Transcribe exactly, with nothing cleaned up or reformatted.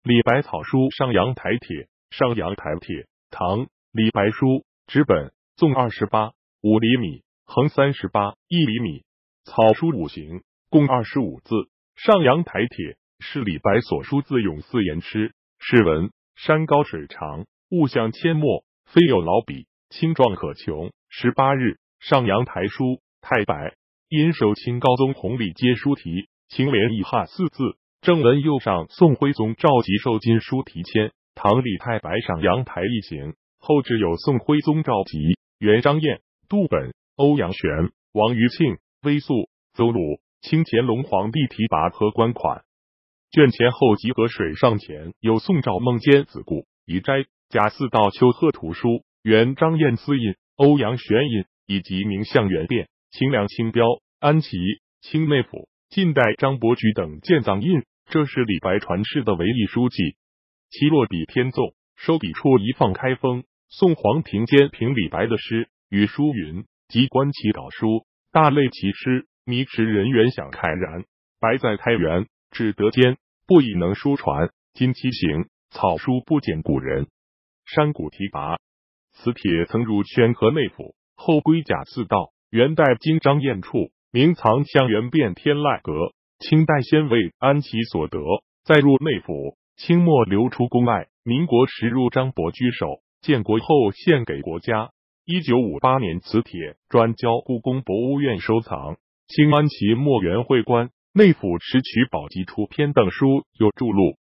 李白草书上阳台帖，上阳台帖，唐，李白书，纸本，纵二十八，五厘米，横三十八，一厘米。草书五行，共二十五字。上阳台帖是李白所书自咏四言诗，诗文：山高水长，物象阡陌，非有老笔，青壮可穷。十八日，上阳台书，太白。因受清高宗弘历接书题，清廉易汉四字。正文右上宋徽宗召集受金书题签，唐李太白上阳台一行。后至有宋徽宗召集袁张彦、杜本、欧阳玄、王余庆、微素、邹鲁、清乾隆皇帝提拔和官款。卷前后集合水上前有宋赵孟坚子固、遗斋、贾似道丘贺图书、袁张彦私印、欧阳玄印，以及名相元变、清凉清标、安琪、清内府、晋代张伯驹等建藏印。这是李白传世的唯一书记。其落笔偏纵，收笔处一放开封。宋黄庭坚评李白的诗，语书云：即观其稿书，大类其诗，迷驰人远想慨然。白在太原，至德间，不以能书传。今其行，草书不减古人。山谷题跋，此帖曾入宣和内府，后归贾似道。元代经张彦处，名藏相元变天籁阁。清代先为安琪所得，再入内府。清末流出宫外，民国时入张伯驹手，建国后献给国家。一九五八年，此帖专交故宫博物院收藏。清安琪末元会官、内府持取宝笈出篇等书有著录。